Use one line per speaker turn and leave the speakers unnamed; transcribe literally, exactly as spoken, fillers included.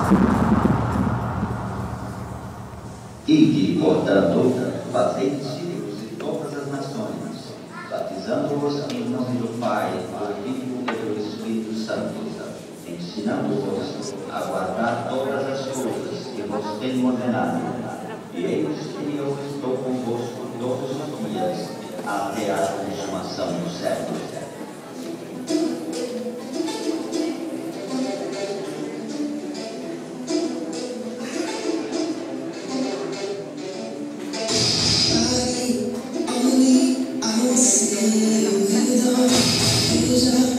E que, portanto, fazei discípulos de todas as nações, batizando-os em nome do Pai, do Filho e do Espírito Santo, ensinando-os a guardar todas as coisas que vos tenho ordenado. E eis que eu estou convosco todos os dias, até a consumação dos séculos.
I will say, you don't, you don't.